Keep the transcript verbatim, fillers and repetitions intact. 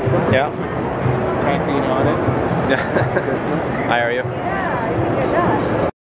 Yeah. Caffeine on it. Yeah. Hi, how are you?